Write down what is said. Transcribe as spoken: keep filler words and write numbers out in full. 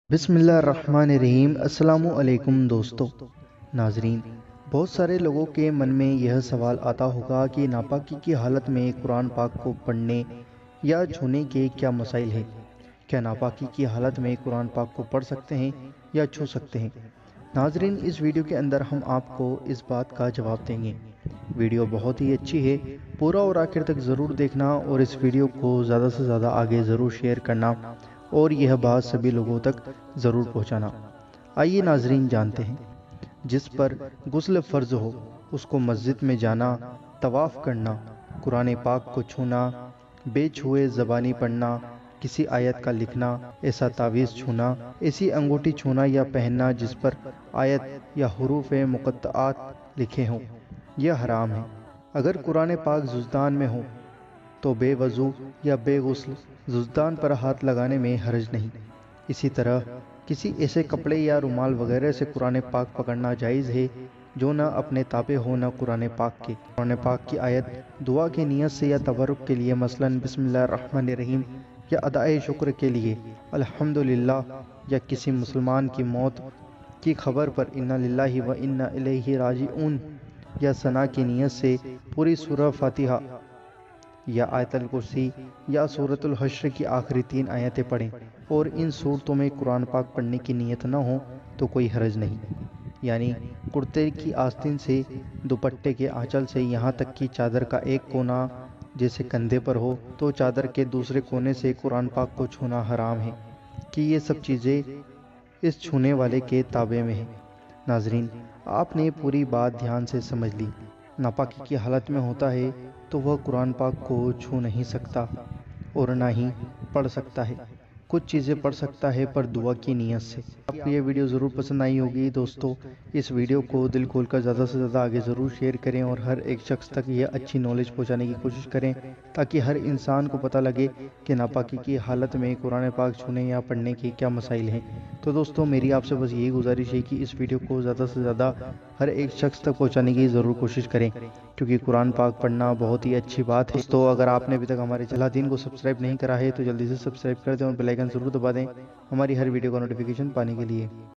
بسم اللہ الرحمن الرحیم۔ السلام علیکم دوستو ناظرین، بہت سارے لوگوں کے من میں یہ سوال آتا ہوگا کہ ناپاکی کی حالت میں قرآن پاک کو پڑھنے یا چھونے کے کیا مسائل ہیں۔ کیا ناپاکی کی حالت میں قرآن پاک کو پڑھ سکتے ہیں یا چھو سکتے ہیں؟ ناظرین، اس ویڈیو کے اندر ہم آپ کو اس بات کا جواب دیں گے۔ ویڈیو بہت ہی اچھی ہے، پورا اور آخر تک ضرور دیکھنا اور اس ویڈیو کو زیادہ سے زیادہ آگے ضرور شیئر کرنا اور یہ بات سبھی لوگوں تک ضرور پہنچانا۔ آئیے ناظرین جانتے ہیں، جس پر غسل فرض ہو اس کو مسجد میں جانا، طواف کرنا، قرآن پاک کو چھونا، بے چھوئے زبانی پڑھنا، کسی آیت کا لکھنا، ایسا تعویذ چھونا، ایسی انگوٹھی چھونا یا پہننا جس پر آیت یا حروف مقطعات لکھے ہوں، یہ حرام ہے۔ اگر قرآن پاک ززدان میں ہو تو بے وضو یا بے غسل ززدان پر ہاتھ لگانے میں حرج نہیں۔ اسی طرح کسی ایسے کپڑے یا رومال وغیرہ سے قرآن پاک پکڑنا جائز ہے جو نہ اپنے تابع ہو نہ قرآن پاک کے۔ قرآن پاک کی آیت دعا کی نیت سے یا تبرک کے لیے، مثلاً بسم اللہ الرحمن الرحیم، یا ادائے شکر کے لیے الحمدللہ، یا کسی مسلمان کی موت کی خبر پر انا للہ و انا الیہ راجعون، یا ثنا کی نیت سے پوری سورہ فاتحہ یا آیت الکرسی یا سورۃ الحشر کی آخری تین آیتیں پڑھیں اور ان صورتوں میں قرآن پاک پڑھنے کی نیت نہ ہو تو کوئی حرج نہیں۔ یعنی کرتے کی آستین سے دوپٹے کے آنچل سے یہاں تک کہ چادر کا ایک کونا جیسے کندھے پر ہو تو چادر کے دوسرے کونے سے قرآن پاک کو چھونا حرام ہے کہ یہ سب چیزیں اس چھونے والے کے تابع میں ہیں۔ ناظرین، آپ نے پوری بات دھیان سے سمجھ لی۔ ناپاکی کی حالت میں ہوتا ہے تو وہ قرآن پاک کو چھو نہیں سکتا اور نہ ہی پڑھ سکتا ہے۔ کچھ چیزیں پڑھ سکتا ہے پر دعا کی نیت سے۔ آپ کو یہ ویڈیو ضرور پسند آئی ہوگی دوستو، اس ویڈیو کو دل کھول کر زیادہ سے زیادہ آگے ضرور شیئر کریں اور ہر ایک شخص تک یہ اچھی نالج پہنچانے کی کوشش کریں تاکہ ہر انسان کو پتہ لگے کہ ناپاکی کی حالت میں قرآن پاک چھونے یا پڑھنے کے کیا مسائل ہیں۔ تو دوستو، میری آپ سے بس یہی گزارش ہے کہ اس ویڈیو کو زیادہ سے زیادہ ہر ایک شخص تک پہنچانے کی ضرور کوشش کریں کیونکہ قرآن پاک پڑھنا بہت ہی اچھی بات ہے۔ دوستو، اگر آپ نے ابھی تک ہمارے چینل دین کو سبسکرائب نہیں کرا ہے تو جلدی سے سبسکرائب کر دیں اور بیل آئیکن ضرور دبا دیں ہماری ہر ویڈیو کا نوٹیفیکیشن پانے کے لیے۔